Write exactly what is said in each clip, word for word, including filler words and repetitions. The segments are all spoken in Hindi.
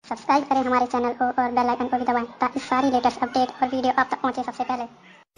सब्सक्राइब करें हमारे चैनल को और बेल आइकन को भी दबाएं ताकि सारी लेटेस्ट अपडेट और वीडियो आप तक पहुंचे सबसे पहले।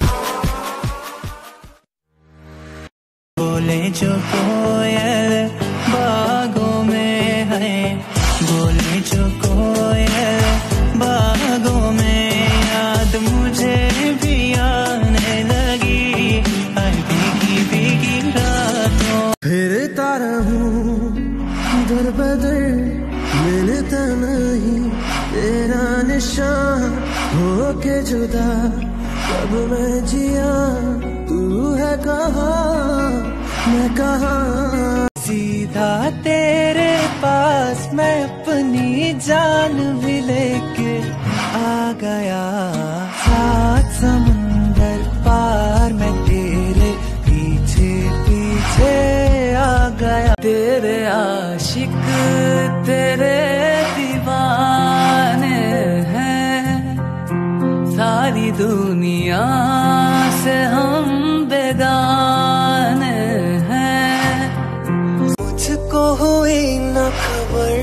बोले जो कोयल बागों में है, बोले जो कोयल बागों में, याद मुझे भी आने लगी हर भीगी भीगी रातों। फिरता रहूं दर बदर, मिलता नहीं तेरा निशान, हो के जुदा कब मैं जिया, तू है कहाँ मैं कहाँ। सीधा तेरे पास मैं अपनी जान भी लेके आ गया, सात समुंदर पार मैं तेरे पीछे पीछे आ गया। तेरे आशिक तेरे दीवाने हैं, सारी दुनिया से हम बेगाने हैं। मुझको हुई न खबर,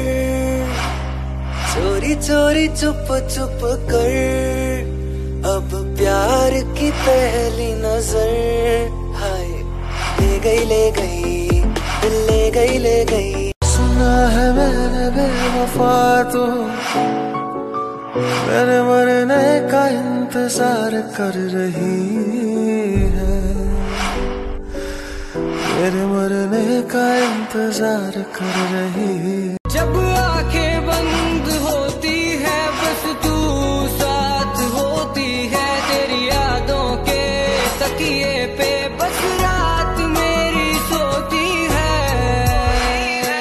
चोरी चोरी चुप चुप कर, अब प्यार की पहली नजर, हाय ले गई ले गई दिल ले गई ले गई। सुना है मैंने बेवफा तो मेरे मरने का इंतजार कर रही है, मेरे मरने का इंतजार कर रही है। जब आंखें बंद होती है बस तू साथ होती है, तेरी यादों के तकिए पे बस रात मेरी सोती है।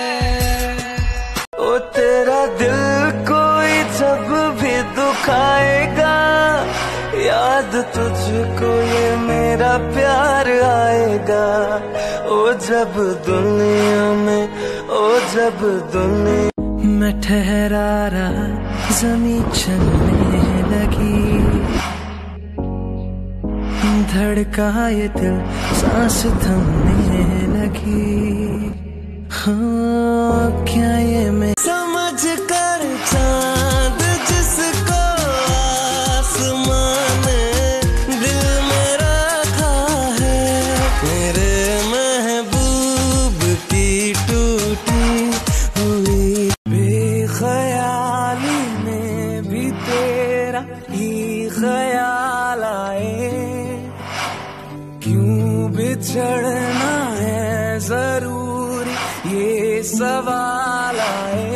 ओ तेरा दिल कोई जब भी दुखाएगा, याद तुझको ये मेरा प्यार आएगा। ओ जब दुनिया में, ओ जब दुनिया मैं ठहरा रहा जमीन चलने लगी, धड़का ये दिल सांस थमने लगी। हाँ क्या ये मैं समझ कर चांद जिसको आसमान दिल में रखा है, मेरे महबूब की टूटी हुई बेख्याली में भी तेरा ही ख्याल आए। क्यों बिछड़ना है जरूरी ये सवाल आए।